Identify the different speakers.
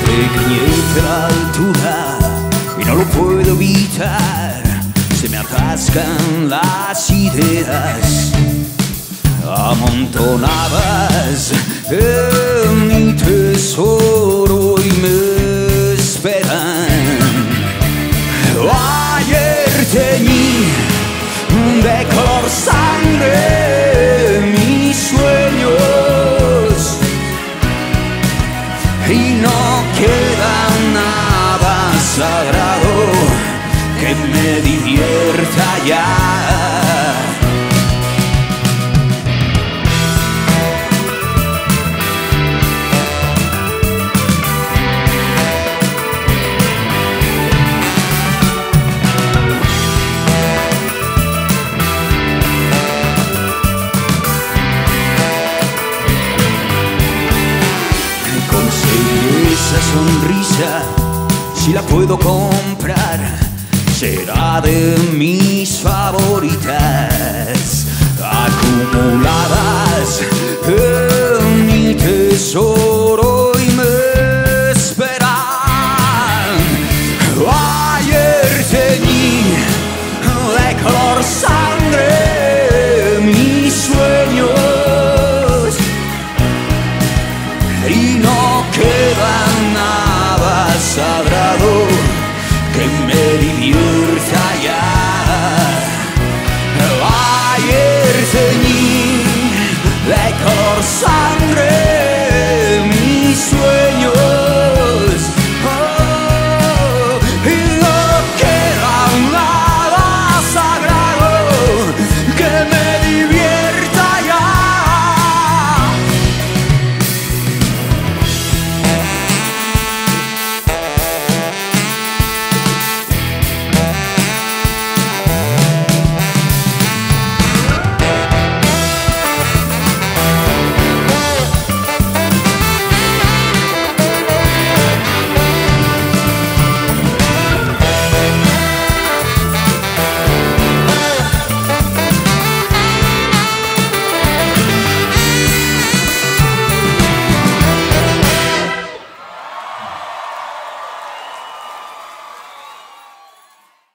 Speaker 1: pequeñez la altura y no lo puedo evitar. Se me atascan las ideas amontonadas en mi tesoro y me esperan. Ayer teñí de color sangre mis sueños y no queda nada sagrado que me divierta ya. Esa sonrisa, si la puedo comprar, será de mis favoritas.